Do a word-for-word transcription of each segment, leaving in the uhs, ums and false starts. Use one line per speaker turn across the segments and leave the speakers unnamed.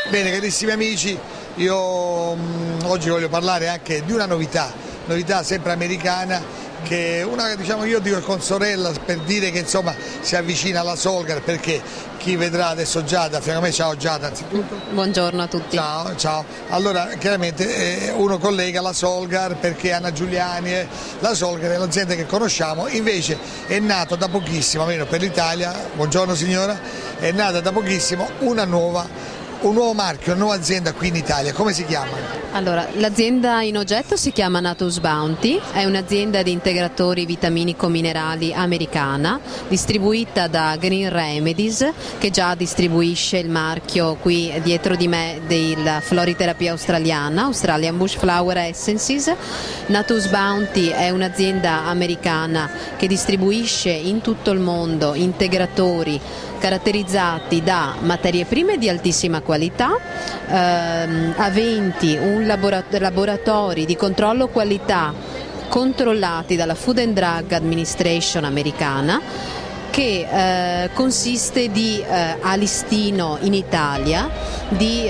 Bene, carissimi amici, io mh, oggi voglio parlare anche di una novità, novità sempre americana, che una, diciamo, io dico con sorella per dire che insomma si avvicina alla Solgar, perché chi vedrà adesso Giada, fianco a me, ciao Giada anzitutto.
Buongiorno a tutti.
Ciao, ciao. Allora chiaramente eh, uno collega la Solgar perché Anna Giuliani, eh, la Solgar è l'azienda che conosciamo, invece è nato da pochissimo, almeno per l'Italia, buongiorno signora, è nata da pochissimo una nuova un nuovo marchio, una nuova azienda qui in Italia. Come si chiama?
Allora, l'azienda in oggetto si chiama Natus Bounty, è un'azienda di integratori vitaminico-minerali americana, distribuita da Green Remedies, che già distribuisce il marchio qui dietro di me della floriterapia australiana, Australian Bush Flower Essences. Natus Bounty è un'azienda americana che distribuisce in tutto il mondo integratori caratterizzati da materie prime di altissima qualità, ehm, aventi un laborato- laboratori di controllo qualità controllati dalla Food and Drug Administration americana, che eh, consiste di eh, a listino in Italia di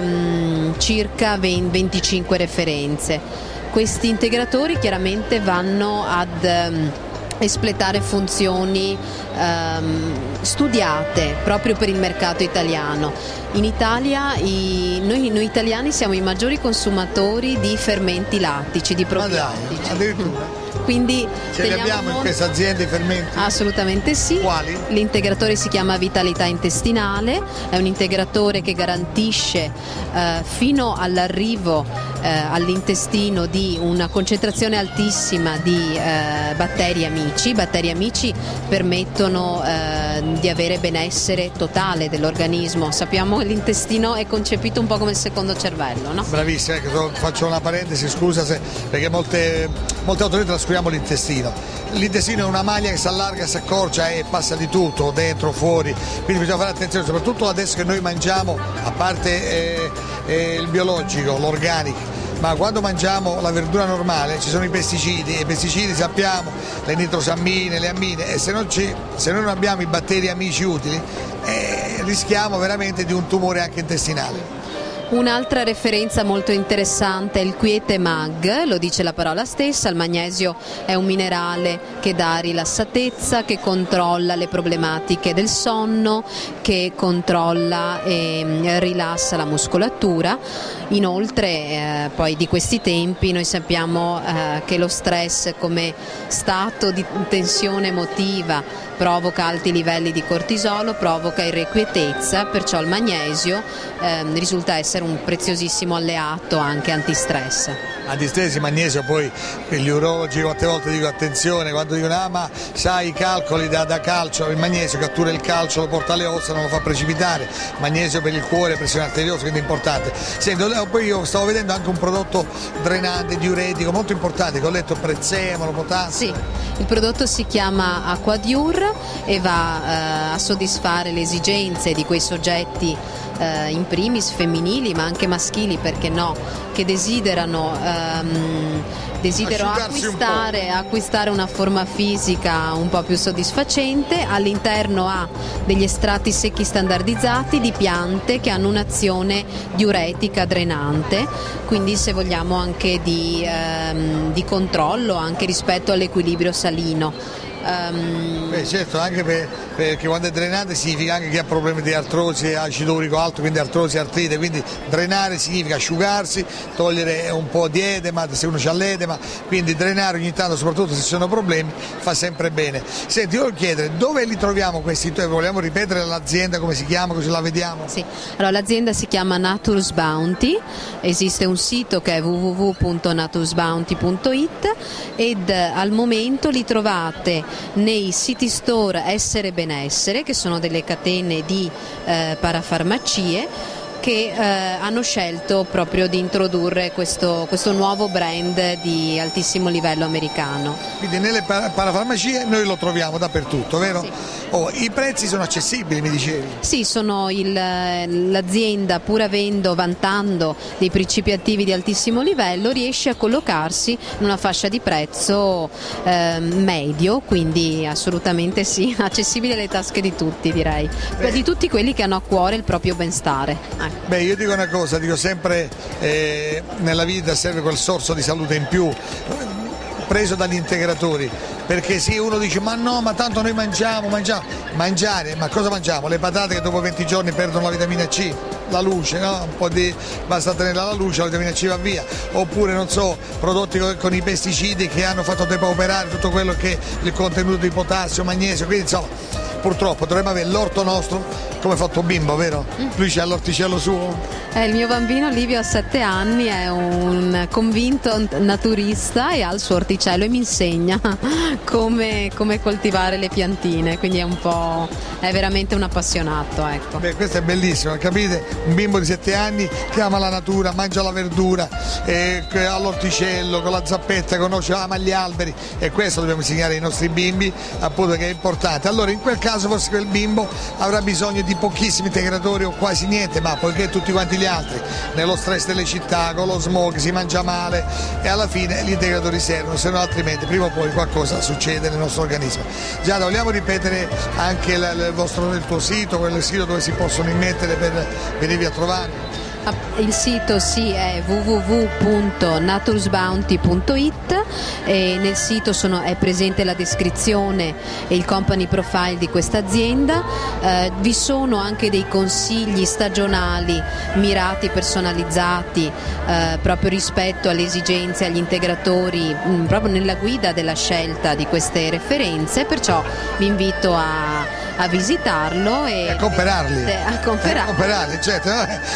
ehm, circa venti venticinque referenze. Questi integratori chiaramente vanno ad ehm, espletare funzioni ehm, studiate proprio per il mercato italiano. In Italia i, noi, noi italiani siamo i maggiori consumatori di fermenti lattici, di probiotici.
Addirittura?
Quindi
ce li abbiamo
molto...
in questa azienda i fermenti?
Assolutamente sì.
Quali?
L'integratore si chiama Vitalità Intestinale, è un integratore che garantisce eh, fino all'arrivo eh, all'intestino di una concentrazione altissima di eh, batteri amici. I batteri amici permettono eh, di avere benessere totale dell'organismo. Sappiamo che l'intestino è concepito un po' come il secondo cervello, no?
Bravissima, ecco, faccio una parentesi, scusa se, perché molte, molte autorità trascuriamo l'intestino. L'intestino è una maglia che si allarga, si accorcia e passa di tutto, dentro, fuori, quindi bisogna fare attenzione, soprattutto adesso che noi mangiamo, a parte eh, eh, il biologico, l'organico, ma quando mangiamo la verdura normale ci sono i pesticidi, e i pesticidi sappiamo, le nitrosammine, le ammine, e se non, ci, se noi non abbiamo i batteri amici utili eh, rischiamo veramente di un tumore anche intestinale.
Un'altra referenza molto interessante è il Quiete Mag, lo dice la parola stessa. Il magnesio è un minerale che dà rilassatezza, che controlla le problematiche del sonno, che controlla e rilassa la muscolatura. Inoltre eh, poi di questi tempi noi sappiamo eh, che lo stress come stato di tensione emotiva provoca alti livelli di cortisolo, provoca irrequietezza, perciò il magnesio eh, risulta essere un preziosissimo alleato anche antistress.
Antistress, il magnesio, poi gli urologi quante volte dico attenzione quando dicono ah ma sai i calcoli da, da calcio, il magnesio cattura il calcio, lo porta alle ossa, non lo fa precipitare, magnesio per il cuore, pressione arteriosa, quindi è importante. Senti, poi io stavo vedendo anche un prodotto drenante, diuretico, molto importante, che ho letto prezzemolo, potassio.
Sì, il prodotto si chiama Aquadiur e va eh, a soddisfare le esigenze di quei soggetti eh, in primis femminili ma anche maschili, perché no, che desiderano, ehm, desiderano acquistare, un acquistare una forma fisica un po' più soddisfacente. All'interno ha degli estratti secchi standardizzati di piante che hanno un'azione diuretica drenante, quindi se vogliamo anche di, ehm, di controllo anche rispetto all'equilibrio salino. Um...
Beh, certo, anche per, perché quando è drenante significa anche che ha problemi di artrosi, acido urico alto, quindi artrosi, artrite, quindi drenare significa asciugarsi, togliere un po' di edema se uno ha l'edema, quindi drenare ogni tanto, soprattutto se ci sono problemi, fa sempre bene. Senti, io voglio chiedere, dove li troviamo questi? Vogliamo ripetere l'azienda, come si chiama, così la vediamo?
Sì, allora l'azienda si chiama Natus Bounty, esiste un sito che è w w w punto natus bounty punto i t ed al momento li trovate nei City Store Essere Benessere, che sono delle catene di eh, parafarmacie che eh, hanno scelto proprio di introdurre questo, questo nuovo brand di altissimo livello americano.
Quindi nelle parafarmacie noi lo troviamo dappertutto, vero?
Sì.
Oh, i prezzi sono accessibili, mi dicevi?
Sì, sono il, l'azienda, pur avendo, vantando dei principi attivi di altissimo livello, riesce a collocarsi in una fascia di prezzo eh, medio, quindi assolutamente sì, accessibile alle tasche di tutti, direi, Beh. di tutti quelli che hanno a cuore il proprio benstare. Ecco.
Beh, io dico una cosa, dico sempre eh, nella vita serve quel sorso di salute in più, preso dagli integratori, perché se uno dice ma no, ma tanto noi mangiamo, mangiamo, mangiare, ma cosa mangiamo? Le patate che dopo venti giorni perdono la vitamina C, la luce, no? Un po' di, basta tenerla alla luce, la vitamina C va via, oppure non so, prodotti con, con i pesticidi che hanno fatto depauperare tutto quello che è il contenuto di potassio, magnesio, quindi insomma purtroppo dovremmo avere l'orto nostro come fatto bimbo, vero? Lui c'ha l'orticello suo?
Eh, il mio bambino Livio ha sette anni, è un convinto naturista e ha il suo orticello e mi insegna come, come coltivare le piantine, quindi è un po', è veramente un appassionato, ecco.
Beh, questo è bellissimo, capite? Un bimbo di sette anni che ama la natura, mangia la verdura, eh, ha l'orticello, con la zappetta, conosce, ama gli alberi, e questo dobbiamo insegnare ai nostri bimbi, appunto, che è importante. Allora in quel caso forse quel bimbo avrà bisogno di pochissimi integratori o quasi niente, ma poiché tutti quanti gli altri nello stress delle città, con lo smog, si mangia male e alla fine gli integratori servono, se no altrimenti prima o poi qualcosa succede nel nostro organismo. Giada, vogliamo ripetere anche il, il, vostro, il tuo sito, quel sito dove si possono immettere per venirvi a trovare?
Il sito sì è w w w punto natursbounty punto it e nel sito sono, è presente la descrizione e il company profile di questa azienda. Eh, vi sono anche dei consigli stagionali mirati, personalizzati eh, proprio rispetto alle esigenze, agli integratori, mh, proprio nella guida della scelta di queste referenze, perciò vi invito a, a visitarlo e
a comperarli,
a comperarli.
A comperarli, certo.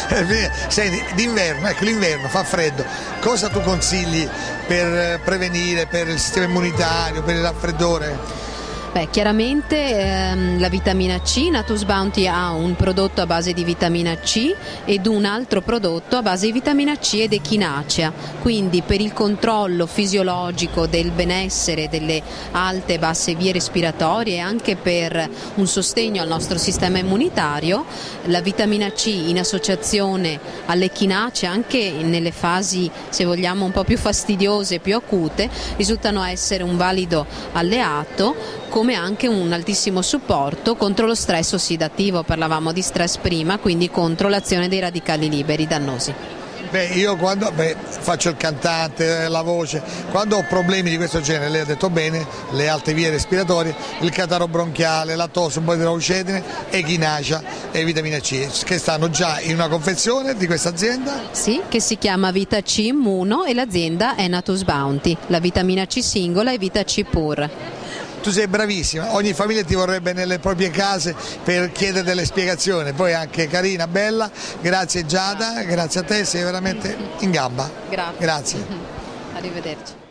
Senti, d'inverno, ecco, l'inverno fa freddo, cosa tu consigli per prevenire, per il sistema immunitario, per il raffreddore?
Beh, chiaramente ehm, la vitamina C, Natus Bounty ha un prodotto a base di vitamina C ed un altro prodotto a base di vitamina C ed echinacea, quindi per il controllo fisiologico del benessere delle alte e basse vie respiratorie e anche per un sostegno al nostro sistema immunitario, la vitamina C in associazione all'echinacea, anche nelle fasi, se vogliamo, un po' più fastidiose, più acute, risultano essere un valido alleato, come anche un altissimo supporto contro lo stress ossidativo, parlavamo di stress prima, quindi contro l'azione dei radicali liberi dannosi.
Beh, io quando beh, faccio il cantante, la voce, quando ho problemi di questo genere, lei ha detto bene, le alte vie respiratorie, il cataro bronchiale, la tosse, un po' di raucedine, echinacea e vitamina C, che stanno già in una confezione di questa azienda?
Sì, che si chiama Vita C Immuno e l'azienda è Natus Bounty, la vitamina C singola e Vita C Pur.
Tu sei bravissima, ogni famiglia ti vorrebbe nelle proprie case per chiedere delle spiegazioni, poi anche carina, bella, grazie Giada, grazie a te, sei veramente in gamba.
Grazie.
Grazie.
Arrivederci.